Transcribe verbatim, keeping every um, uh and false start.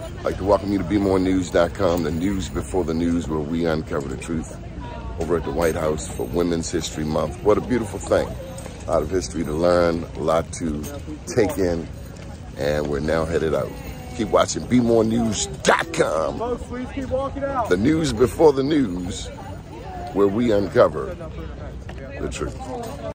I'd like to welcome you to be more news dot com, the news before the news, where we uncover the truth over at the White House for Women's History Month. What a beautiful thing. A lot of history to learn, a lot to take in, and we're now headed out. Keep watching be more news dot com, the news before the news, where we uncover the truth.